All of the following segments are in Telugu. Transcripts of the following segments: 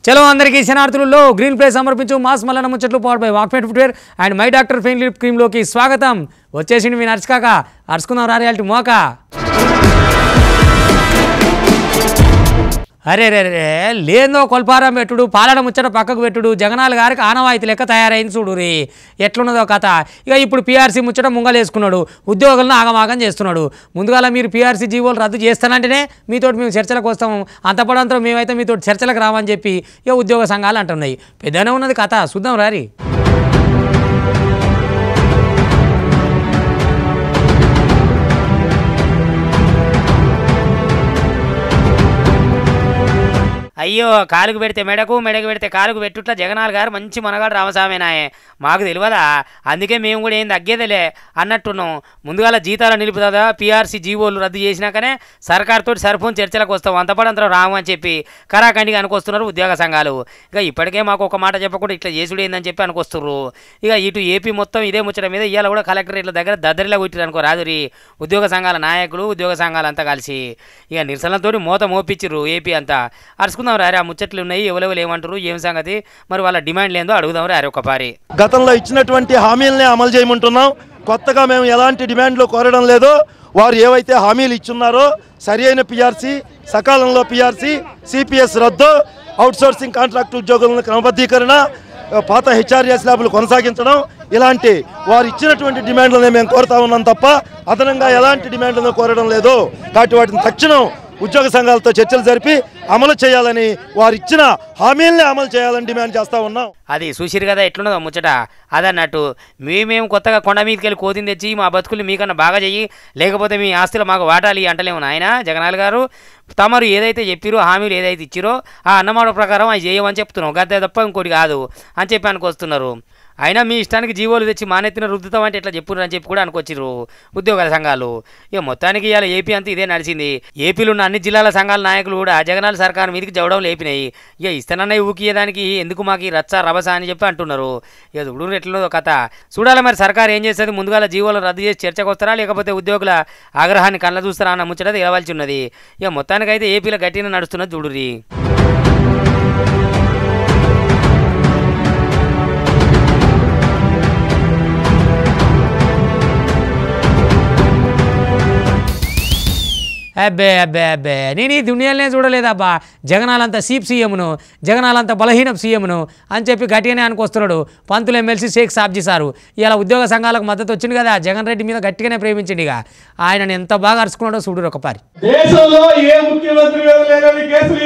చలో అందరికీ శనార్థులలో గ్రీన్ ప్లే సమర్పించు మాస్ మల్లన్న ముచ్చట్లు powered by Walkmate footwear and my doctor pain relief క్రీమ్లోకి స్వాగతం. వచ్చేసింది మీ నర్చుకాక అరుచుకుందాం రా రియాలిటీ మోక. అరే రే రే లేదో కొల్పారం పెట్టుడు పాలన ముచ్చట పక్కకు పెట్టుడు జగనాల్ గారికి ఆనవాయితీ లెక్క తయారైంది చూడు రీ ఎట్లున్నదో కథ. ఇక ఇప్పుడు పీఆర్సీ ముచ్చట ముంగలేసుకున్నాడు, ఉద్యోగులను ఆగమాగం చేస్తున్నాడు. ముందుగాల మీరు పీఆర్సీ జీవోలు రద్దు చేస్తానంటేనే మీతోటి మేము చర్చలకు వస్తాము, అంతపడంతో మేమైతే మీతో చర్చలకు రామని చెప్పి ఇక ఉద్యోగ సంఘాలు అంటున్నాయి. పెద్దనే ఉన్నది కథ, చూద్దాం రారి. అయ్యో కాలుకు పెడితే మెడకు, మెడకు పెడితే కాలుకు పెట్టుట్లా జగనాల్ గారు మంచి మనగాడు రామస్వామినాయే. మాకు తెలియదా, అందుకే మేము కూడా ఏం తగ్గేదేలే అన్నట్టున్నాం. ముందుగాల జీతాలు నిలుపుతుందా పీఆర్సీ జీవోలు రద్దు చేసినాకనే సర్కార్తో సరిపోని చర్చలకు వస్తాం, అంతపడంతరం రాము అని చెప్పి కరాఖండిగా అనుకొస్తున్నారు ఉద్యోగ సంఘాలు. ఇక ఇప్పటికే మాకు ఒక మాట చెప్పకుండా ఇట్లా చేసుడు ఏందని చెప్పి అనుకొస్తున్నారు. ఇక ఇటు ఏపీ మొత్తం ఇదే ముచ్చట మీద ఇవాళ కూడా కలెక్టరేట్ల దగ్గర దద్దరిలా కొట్టిరు అనుకో రాదురి ఉద్యోగ సంఘాల నాయకులు, ఉద్యోగ సంఘాలు అంతా కలిసి ఇక నిరసనలతో మోత మోపించిర్రు ఏపీ అంతా. అరుచుకుందాం రారే, ఆ ముచ్చట్లు ఉన్నాయి, ఎవరెవరు ఏమంటారు, ఏం సంగతి, మరి వాళ్ళ డిమాండ్లు ఏందో అడుగుదాం రారే ఒకపారి. గతంలో ఇచ్చినటువంటి హామీలనే అమలు చేయమంటున్నాం, కొత్తగా మేము ఎలాంటి డిమాండ్లు కోరడం లేదు. వారు ఏవైతే హామీలు ఇచ్చున్నారో సరి అయిన పీఆర్సీ, సకాలంలో పీఆర్సీ, సిపిఎస్ రద్దు, అవుట్సోర్సింగ్ కాంట్రాక్ట్ ఉద్యోగులను క్రమబద్ధీకరణ, పాత హెచ్ఆర్ఏ స్లాబులు కొనసాగించడం, ఇలాంటి వారు ఇచ్చినటువంటి డిమాండ్లనే మేము కోరుతా ఉన్నాం తప్ప అదనంగా ఎలాంటి డిమాండ్లను కోరడం లేదు. కాబట్టి వాటిని తక్షణం ఉద్యోగ సంఘాలతో చర్చలు జరిపి అమలు చేయాలని, వారు ఇచ్చిన హామీలనే అమలు చేయాలని డిమాండ్ చేస్తూ ఉన్నాం. అది చూసిరు కదా ఎట్లున్నదో ముచ్చట. అదన్నట్టు మేము కొత్తగా కొండ మీదకి వెళ్ళి కోతిని తెచ్చి మా బతుకులు మీకన్నా బాగా చెయ్యి, లేకపోతే మీ ఆస్తులు మాకు వాటాలి అంటలేము నాయన జగనాల్ గారు. తమరు ఏదైతే చెప్పిరో, హామీలు ఏదైతే ఇచ్చిరో ఆ అన్నమాట ప్రకారం అవి చేయమని చెప్తున్నాం, గద్దే తప్ప ఇంకోటి కాదు అని చెప్పి అనుకొస్తున్నారు. అయినా మీ ఇష్టానికి జీవోలు తెచ్చి మానెత్తిన రుద్దుతాం అంటే ఇట్లా చెప్పురు అని చెప్పి కూడా అనుకొచ్చిర్రు ఉద్యోగాల సంఘాలు. ఇక మొత్తానికి ఇవాళ ఏపీ అంతా ఇదే నడిచింది. ఏపీలో ఉన్న అన్ని జిల్లాల సంఘాల నాయకులు కూడా జగనాల్ సర్కారు మీదకి జవడం లేపినాయి. ఇక ఇస్తానన్నవి ఊకియడానికి ఎందుకు మాకు రచ్చ రభస అని చెప్పి అంటున్నారు. ఇక చూడు ఎట్లదో కథ. చూడాలి మరి సర్కారు ఏం చేస్తుంది, ముందుగా జీవోలు రద్దు చేసి చర్చకు వస్తారా లేకపోతే ఉద్యోగుల ఆగ్రహాన్ని కళ్ళ చూస్తారా అన్న ముచ్చట తేలవలసి ఉన్నది. ఇక మొత్తానికైతే ఏపీలో గట్టిన నడుస్తున్నది చూడురి. అబ్బే అబ్బే అబ్బే నేను ఈ దునియాలనే చూడలేదబ్బా. జగనాలంతా సీప్ సీఎంను, జగనాలంతా బలహీన సీఎంను అని చెప్పి గట్టిగానే అనుకొస్తున్నాడు పంతులు ఎమ్మెల్సీ షేక్ సాబ్జీ సారు. ఇలా ఉద్యోగ సంఘాలకు మద్దతు వచ్చింది కదా, జగన్ రెడ్డి మీద గట్టిగానే ప్రేమించింది. ఇక ఆయనను ఎంత బాగా అరుచుకున్నాడో చూడు ఒకపారి. దేశంలో ఏ ముఖ్యమంత్రి లేని కేసులు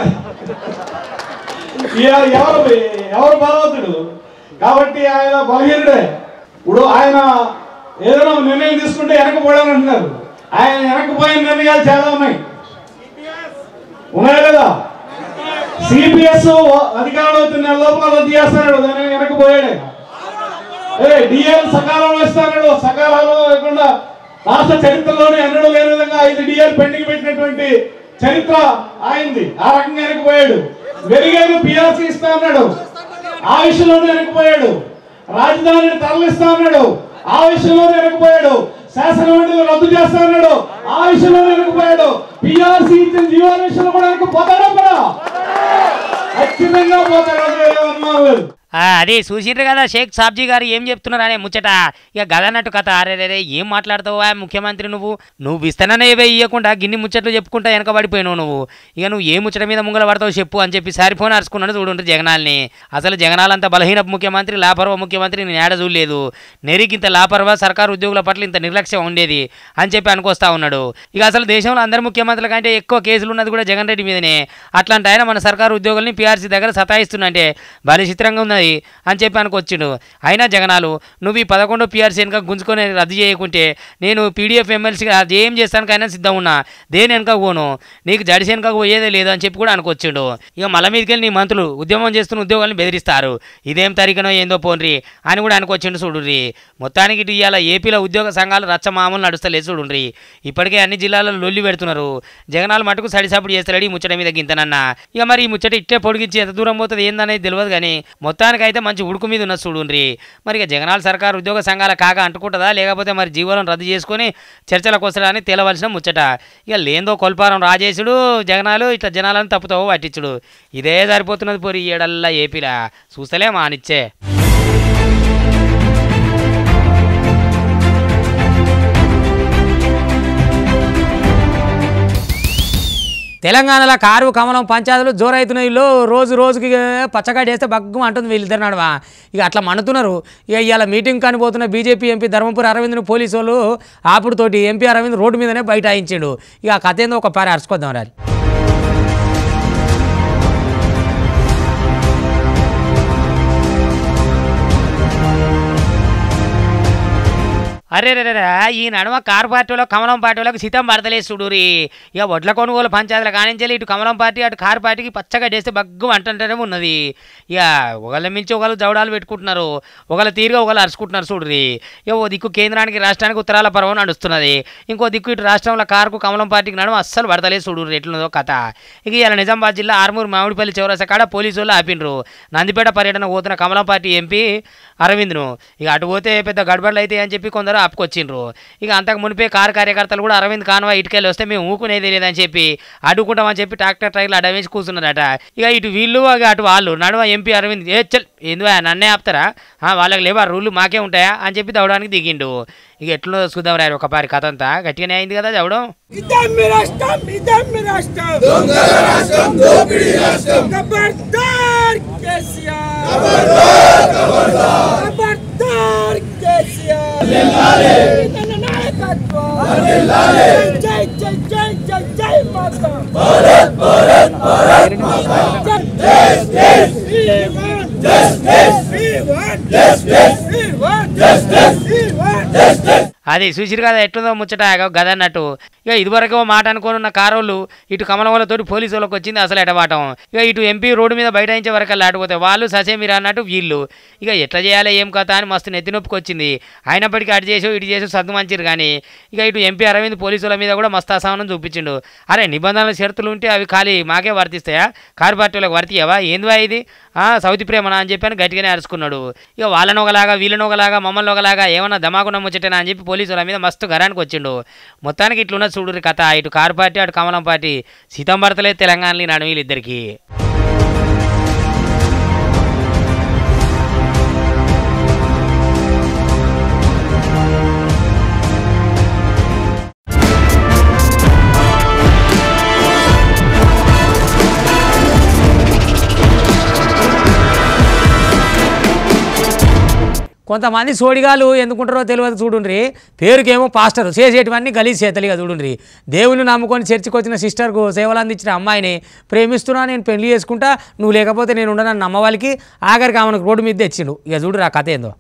ఎవరు బలవంతుడు కాబట్టి ఆయన బలహీనుడే. ఇప్పుడు ఆయన ఏదైనా నిర్ణయం తీసుకుంటే వెనకపోవడం అంటున్నారు. ఆయన వెనకపోయిన నిర్ణయాలు చాలా ఉన్నాయి కదా. సిపిఎస్ అధికారంలో వచ్చిన నెల లోపల రద్దు చేస్తాడు, దాన్ని వెనకపోయాడు. డిఎల్ సకాలంలో ఇస్తాడు, సకాలంలో లేకుండా రాష్ట్ర చరిత్రలోనే ఎన్నడూ లేని విధంగా 5 డిఎల్ పెండింగ్ పెట్టినటువంటి చరిత్ర ఆయనది. ఆ రకంగా వెనకపోయాడు. వెరిగేను పిఆర్సీ ఇస్తా అన్నాడు, ఆ విషయంలోనే వెనకపోయాడు. రాజధానిని తరలిస్తా అన్నాడు, ఆ విషయంలోనే వెనకపోయాడు. శాసనమండలి రద్దు చేస్తా అన్నాడు, ఆ విషయంలో వెనకపోయాడు. పిఆర్సీ ఇచ్చిన జీవన విషయంలో కూడా వెనకపోతాడా కూడా ఖచ్చితంగా పోతాడు. అదే చూసిండ్రు కదా షేక్ సాబ్జీ గారు ఏం చెప్తున్నారు అనే ముచ్చట. ఇక గదన్నట్టు కథ. అరే ఏం మాట్లాడతావా ముఖ్యమంత్రి, నువ్వు ఇస్తాననే ఇవ్వకుండా గిన్ని ముచ్చట్లు చెప్పుకుంటా వెనకబడిపోయినావు నువ్వు. ఇక నువ్వు ఏ ముచ్చట మీద ముంగల పడతావు చెప్పు అని చెప్పి సారిపోని అరుచుకున్నాడు చూడుంటారు జగనాల్ని. అసలు జగనాలంతా బలహీన ముఖ్యమంత్రి, లాపర్వ ముఖ్యమంత్రి నేను ఏడ చూడలేదు. నెరికి ఇంత లాపర్వ సర్కారు ఉద్యోగుల పట్ల ఇంత నిర్లక్ష్యం ఉండేది అని చెప్పి అనుకొస్తా ఉన్నాడు. ఇక అసలు దేశంలో అందరు ముఖ్యమంత్రుల కంటే ఎక్కువ కేసులు ఉన్నది కూడా జగన్ రెడ్డి మీదనే. అట్లాంటి ఆయన మన సర్కారు ఉద్యోగుల్ని పీఆర్సీ దగ్గర సతాయిస్తున్నంటే బలి చిత్రంగా ఉన్నది అని చెప్పి అనుకొచ్చిండు. అయినా జగనాలు నువ్వు ఈ 11 పీఆర్సీ వెనుక గుంజుకొని రద్దు చేయకుంటే నేను పీడీఎఫ్ ఎమ్మెల్సీగా అది ఏం చేస్తానికైనా సిద్ధం ఉన్నా, దేని వెనక పోను, నీకు జడిసి వెనక పోయేదే లేదు అని చెప్పి కూడా అనుకొచ్చిండు. ఇక మళ్ళీ మీదకి వెళ్ళి నీ మంత్రులు ఉద్యమం చేస్తున్న ఉద్యోగాలను బెదిరిస్తారు, ఇదేం తరికనో ఏందో పోన్రి అని కూడా అనుకొచ్చిండు చూడుర్రి. మొత్తానికి ఇటు ఇవాళ ఏపీలో ఉద్యోగ సంఘాలు రచ్చ మామూలు నడుస్తలేదు చూడుండ్రి. ఇప్పటికే అన్ని జిల్లాలలో లొల్లి పెడుతున్నారు. జగనాలు మటుకు సడిసాపుడు చేస్తాడు ఈ ముచ్చట మీద గింతనన్నా. ఇక మరి ఈ ముచ్చట ఇట్టే పొడిగించి ఎంత దూరం పోతుంది ఏందనేది తెలియదు కానీ మొత్తానికి మొత్తానికైతే మంచి ఉడుకు మీద ఉన్న చూడుండ్రి. మరి ఇక జగనాల సర్కార్ ఉద్యోగ సంఘాల కాక అంటుకుంటుందా లేకపోతే మరి జీవోలను రద్దు చేసుకొని చర్చలకు వస్తాడని తేలవలసిన ముచ్చట. ఇక లేందో కొల్పారం రాజేశుడు జగనాలు ఇట్లా జనాలను తప్పుతావో పట్టించుడు ఇదే సరిపోతున్నది పోరి ఏడల్లా ఏపీలా చూస్తలే మానిచ్చే. తెలంగాణలో కారు కమలం పంచాయతీలు జోరైతున్నాయిలో రోజు రోజుకి పచ్చగాడి వేస్తే బగ్గం అంటుంది వీళ్ళిద్దరు నడవా. ఇక అట్లా మనుతున్నారు. ఇక ఇవాళ మీటింగ్ కానీ పోతున్న బీజేపీ ఎంపీ ధర్మపురి అరవింద్ను పోలీసు వాళ్ళు ఆపుడుతోటి ఎంపీ అరవింద్ రోడ్డు మీదనే బైఠాయించాడు. ఇక ఆ కథ ఏందో ఒక పారి అరుచుకొద్దాం రా. అరే రే ఈ నడుమ కారు పార్టీలో కమలం పార్టీలకు సితం పడతలేదు చూడురి. ఇక వడ్ల కొనుగోలు పంచాయతీల కానించాలి ఇటు కమలం పార్టీ అటు కారు పార్టీకి పచ్చగా చేస్తే బగ్గు అంటుంటేనే ఉన్నది. ఇక ఒకళ్ళ మించి ఒకళ్ళు జవడాలు పెట్టుకుంటున్నారు, ఒకళ్ళ తీరుగా ఒకళ్ళు అరుచుకుంటున్నారు చూడురి. ఇక ఓ దిక్కు కేంద్రానికి రాష్ట్రానికి ఉత్తరాల పర్వం నడుస్తున్నది, ఇంకో దిక్కు ఇటు రాష్ట్రంలో కారుకు కమలం పార్టీకి నడుమ అస్సలు పడతలేదు చూడురి ఎట్లున్నదో కథ. ఇక ఇలా నిజామాబాద్ జిల్లా ఆర్మూరు మామిడిపల్లి చౌరస కాడ పోలీసు వాళ్ళు ఆపిండ్రు నందిపేట పర్యటన పోతున్న కమలం పార్టీ ఎంపీ అరవింద్ను. ఇక అటు పోతే పెద్ద గడబడలు అయితే అని చెప్పి కొందరు ఆపుకొచ్చిండ్రు. ఇక అంతకు మునిపే కారు కార్యకర్తలు కూడా అరవింద్ కాన్వా ఇటుకెళ్ళి వస్తే మేము ఊకునేది లేదని చెప్పి అడ్డుకుంటామని చెప్పి ట్రాక్టర్ ట్రైన్లు అడవేసి కూర్చున్నారట. ఇక ఇటు వీళ్ళు అటు వాళ్ళు నడుమ ఎంపీ అరవింద్ చల్ ఎందువా నన్నే ఆపుతారా, వాళ్ళకి లేవా రూళ్ళు మాకే ఉంటాయా అని చెప్పి దవడానికి దిగిండు. ఇక ఎట్లా చూద్దాం రా ఒకపారి కథ అంతా గట్టిగానే అయింది కదా చవడం. అది చూసిరు కదా ఎట్లుందో ముచ్చట గదన్నట్టు. ఇక ఇదివరకు మాట అనుకోని ఉన్న కారోళ్ళు ఇటు కమలవలతోటి పోలీసు వాళ్ళకి వచ్చింది అసలు ఎటవాటం. ఇక ఇటు ఎంపీ రోడ్డు మీద బైఠాయించే వరకు ఆడిపోతే వాళ్ళు ససేమిరా అన్నట్టు వీళ్ళు. ఇక ఎట్లా చేయాలి ఏం కథ అని మస్తు నెత్తి నొప్పికి వచ్చింది. అయినప్పటికీ అటు చేసో ఇటు చేసో సర్దు మంచిరు కానీ ఇక ఇటు ఎంపీ అరవింద్ పోలీసుల మీద కూడా మస్తు అసహనం చూపించిండు. అరే నిబంధనలు షరతులు ఉంటే అవి ఖాళీ మాకే వర్తిస్తాయా, కారు పార్టీలకు వర్తియవా, ఏందివా ఇది సౌతి ప్రేమనా అని చెప్పి గట్టిగానే అరుచుకున్నాడు. ఇక వాళ్ళని ఒకలాగా వీళ్ళని ఒకలాగా మమ్మల్ని ఒకలాగా ఏమన్నా ధమాకున్న ముచ్చటేనా అని చెప్పి పోలీసుల మీద మస్తు గరానికి వచ్చిండు. మొత్తానికి ఇట్లున్న చూడురి కథ. ఇటు కారు పార్టీ అటు కమలం పార్టీ సీతం భర్తలేదు తెలంగాణలో నడుము వీళ్ళిద్దరికి. కొంతమంది సోడిగాలు ఎందుకుంటారో తెలియదు చూడుండ్రి. పేరుకేమో పాస్టర్, చేసేటివన్నీ గలీజ్ చేతలిగా చూడుండ్రి. దేవుని నమ్ముకొని చర్చికి వచ్చిన సిస్టర్కు సేవలు అందించిన అమ్మాయిని ప్రేమిస్తున్నా, నేను పెళ్లి చేసుకుంటా, నువ్వు లేకపోతే నేను ఉండనని నమ్మవాళ్ళకి ఆఖరికి ఆమెను రోడ్డు మీద తెచ్చిండు. ఇక చూడురా కథ ఏందో.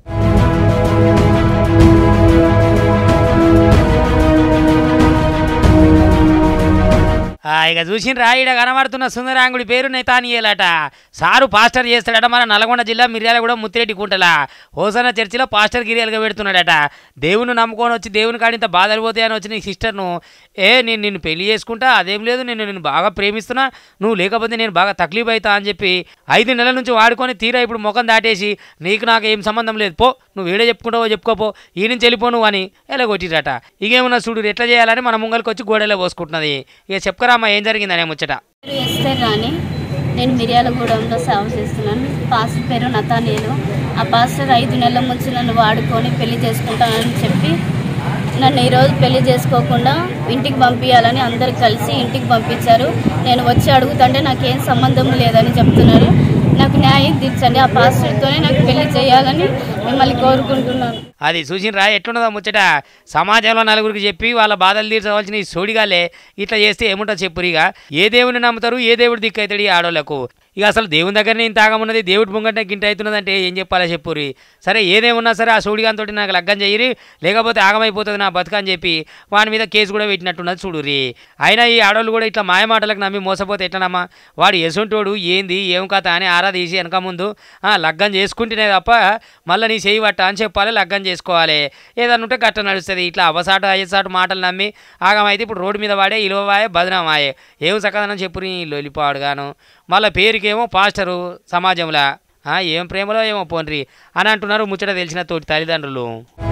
ఇక చూసిండ్రా ఈడ కనబడుతున్న సుందరాంగుడి పేరు నెతానియేలట. సారు పాస్టర్ చేస్తాడట మన నల్గొండ జిల్లా మిర్యాలగూడ ముత్తిరెడ్డి కుంటల హోసన్న చర్చిలో పాస్టర్ గిరియాలుగా పెడుతున్నాడట. దేవుని నమ్ముకొని వచ్చి దేవుని కాడింత బాధలు పోతాయని వచ్చి నీ సిస్టర్ను నేను నిన్ను పెళ్లి చేసుకుంటా, అదేం లేదు నేను బాగా ప్రేమిస్తున్నా, నువ్వు లేకపోతే నేను బాగా తక్లీఫ్ అవుతా అని చెప్పి 5 నెలల నుంచి వాడుకొని తీరా ఇప్పుడు ముఖం దాటేసి నీకు నాకు ఏం సంబంధం లేదు పో, నువ్వు ఏడే చెప్పుకుంటావో చెప్పుకోపో, ఈ నుంచి వెళ్ళిపో నువ్వు అని ఎలా కొట్టిరట. ఇకేమన్నా చూడు ఎట్లా చేయాలని మన ముంగలికి వచ్చి గోడలో పోసుకుంటున్నది. ఇక చెప్పుకరా అమ్మ ఏం జరిగిందనే ముచ్చట. నేను మిర్యాలగూడెంలో సేవ చేస్తున్నాను. పాస్టర్ పేరు నతానియేలు. ఆ పాస్టర్ 5 నెలల ముందు నన్ను వాడుకొని పెళ్లి చేసుకుంటానని చెప్పి నన్ను ఈరోజు పెళ్లి చేసుకోకుండా ఇంటికి పంపించాలని అందరు కలిసి ఇంటికి పంపించారు. నేను వచ్చి అడుగుతుంటే నాకేం సంబంధం లేదని చెప్తున్నారు. నాకు న్యాయం తీర్చండి, ఆ పాస్టర్తోనే నాకు పెళ్లి చేయాలని మిమ్మల్ని కోరుకుంటున్నాను. అది చూసినరా ఎట్లున్నదో ముచ్చట. సమాజంలో నలుగురికి చెప్పి వాళ్ళ బాధలు తీర్చవలసిన ఈ సోడిగాలే ఇట్లా చేస్తే ఏముంటో చెప్పురిగా. ఏ దేవుని నమ్ముతారు, ఏ దేవుడు దిక్కు అవుతాడు ఈ ఆడోళ్లకు. ఇక అసలు దేవుని దగ్గరనే ఇంత ఆగమున్నది, దేవుడి ముంగంటే గింట అవుతున్నదంటే ఏం చెప్పాలో చెప్పురి. సరే ఏదేమున్నా సరే ఆ సోడిగాంతో నాకు లగ్గం చేయరి, లేకపోతే ఆగమైపోతుంది నా బతుక అని చెప్పి వాని మీద కేసు కూడా పెట్టినట్టున్నది చూడురి. అయినా ఈ ఆడోళ్ళు కూడా ఇట్లా మాయమాటలకు నమ్మి మోసపోతే ఎట్లనమ్మా, వాడు ఎసుంటోడు ఏంది ఏం కథ అని ఆరా తీసి వెనక ముందు లగ్గం చేసుకుంటేనే తప్ప మళ్ళీ నీ చేయి పట్ట అని చెప్పాలి, లగ్గం చేసుకోవాలి. ఏదన్నా ఉంటే గట్ట నడుస్తుంది. ఇట్లా అవసాటు అయ్యేసాటు మాటలు నమ్మి ఆగమైతే ఇప్పుడు రోడ్డు మీద వాడే ఇలువవాయే బదనామాయే. ఏం సకదనం చెప్పురి లొలిపాడుగాను. మళ్ళీ పేరుకేమో పాస్టరు సమాజంలో ఏం ప్రేమలో ఏమో పోన్రి అని అంటున్నారు ముచ్చట తెలిసిన తోటి తల్లిదండ్రులు.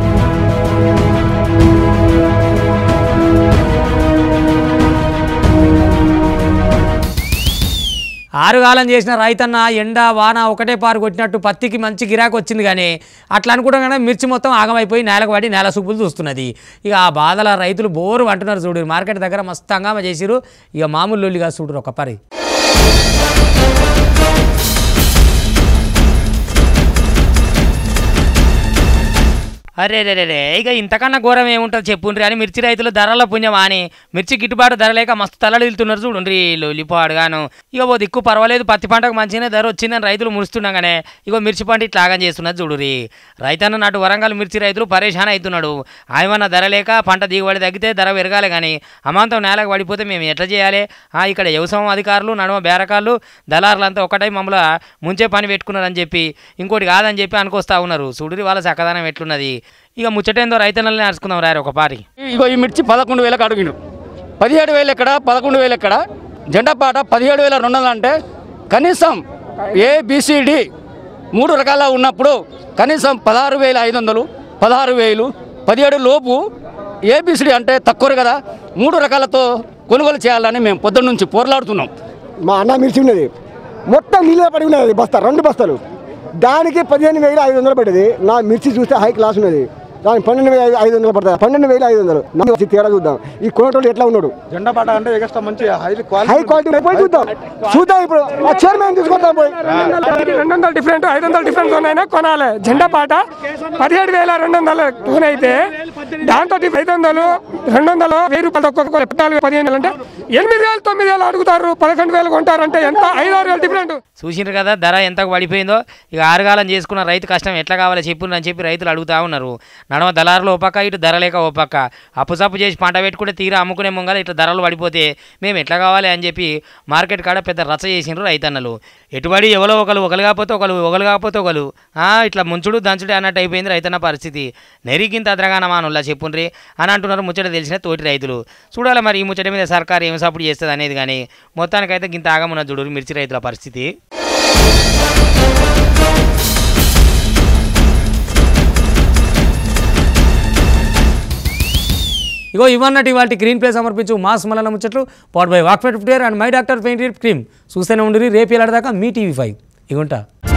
ఆరుగాలం చేసిన రైతన్న ఎండ వాన ఒకటే పారు కొట్టినట్టు పత్తికి మంచి గిరాకు వచ్చింది, కానీ అట్లా అనుకోవడం కానీ మిర్చి మొత్తం ఆగమైపోయి నేలకు పడి నేల సూపులు చూస్తున్నది. ఇక ఆ బాధల రైతులు బోరు అంటున్నారు. చూడు మార్కెట్ దగ్గర మస్తు హంగామా చేసిరు. ఇక మామూలు లొల్లిగా చూడరు ఒక పరి. అరే రే రే ఇక ఇంతకన్నా ఘోరం ఏముంటుంది చెప్పుండ్రి అని మిర్చి రైతులు ధరల పుణ్యమా అని మిర్చి గిట్టుబాటు ధర లేక మస్తు తలడిల్తున్నారు చూడండి లొల్లిపాడుగాను. ఇక ఓ దిక్కు పర్వాలేదు పత్తి పంటకు మంచిగానే ధర వచ్చిందని రైతులు మురుస్తుండగానే ఇగో మిర్చి పంట ఇట్లా ఆగం చేస్తున్నది చూడురి. రైతన్న నాటు వరంగల్ మిర్చి రైతులు పరేషాన్ అవుతున్నాడు. ఆయమన్న ధర లేక పంట దిగుబడి తగ్గితే ధర పెరగాలి, కానీ అమాంతం నేలకు పడిపోతే మేము ఎట్లా చేయాలి? ఇక్కడ వ్యవసాయం అధికారులు నడుమ బేరకాళ్ళు దళారులంతా ఒకటై మమ్మల్ని ముంచే పని పెట్టుకున్నారని చెప్పి ఇంకోటి కాదని చెప్పి అనుకొస్తా ఉన్నారు. చూడురి వాళ్ళ చక్కదనం ఎట్లున్నది. ఇక ముచ్చటేందో రైతన్నల్ని నడుచుకుందాం రారు ఒక పారి. ఇగో ఈ మిర్చి 11,000 అడిగిండు. 17,000 ఎక్కడ, 11,000 ఎక్కడ? జెండా పాట 17,200 అంటే కనీసం ABCD 3 రకాల ఉన్నప్పుడు కనీసం 16,500, 16,000, 17 లోపు ABCD అంటే తక్కువ కదా. 3 రకాలతో కొనుగోలు చేయాలని మేము పొద్దున్న నుంచి పోరాడుతున్నాం. మా అన్న మిర్చి ఉన్నది మొత్తం నీళ్ళ పడి ఉన్నది బస్తా, 2 బస్తాలు. దానికి 15,500 పడ్డది. నా మిర్చి చూస్తే హై క్లాస్ ఉన్నది, దానికి 12,500 పడుతుంది. 12,500 తేడా చూద్దాం. ఈ కొనటోళ్ళు ఎట్లా ఉన్నాడు? జెండా పాట అంటే ఎక్స్ట్రా మంచి హై హై క్వాలిటీ పోయి చూద్దాం. ఇప్పుడు ఆ చైర్మన్ తీసుకొద్దాం పోయి. 200 డిఫరెంట్, 500 డిఫరెంట్ అయినా కొనాలి. జెండా పాట 17,200 టూన్ అయితే దాంతో 500, 200, 1,000 రూపాయలు ఒక్కొక్క 14,000, 15,000 అంటే 8,000, 9,000 అడుగుతారు. 11,000 కొంటారంటే ఎంత? 5,000 డిఫరెంట్. చూసిండ్రు కదా ధర ఎంతకు పడిపోయిందో. ఇక ఆరుగాలం చేసుకున్న రైతు కష్టం ఎట్లా కావాలో చెప్పుందని చెప్పి రైతులు అడుగుతా ఉన్నారు. నడమ దళారులు ఓ పక్క, ఇటు ధర లేక ఓ పక్క. అప్పుసప్పు చేసి పంట పెట్టుకుంటే తీరా అమ్ముకునే ముంగల ఇట్లా ధరలు పడిపోతే మేము ఎట్లా కావాలి అని చెప్పి మార్కెట్ కాడ పెద్ద రచ్చ చేసిండ్రు రైతన్నలు. ఎటుబడి ఎవరో ఒకరు కాకపోతే ఒకరు కాకపోతే ఒకరు ఇట్లా ముంచుడు దంచుడు అన్నట్టు అయిపోయింది రైతన్న పరిస్థితి. నెరిగింత అద్రగానమానుల్లా చెప్పుండ్రి అని అంటున్నారు ముచ్చట తెలిసిన తోటి రైతులు. చూడాలి మరి ఈ ముచ్చట మీద సర్కారు ఏం సపోర్ట్ చేస్తుంది అనేది. కానీ మొత్తానికైతే గింత ఆగమున్న చూడు మిర్చి రైతుల పరిస్థితి. ఇగో ఇవన్నట్టు ఇవాళ గ్రీన్ ప్లే సమర్పించు మాస్ మలన ముచ్చట్లు power by Walkmate footwear and my doctor pain cream. చూస్తూనే ఉండి రేపు ఎలాడదాకా మీ TV5 ఇగుంటా.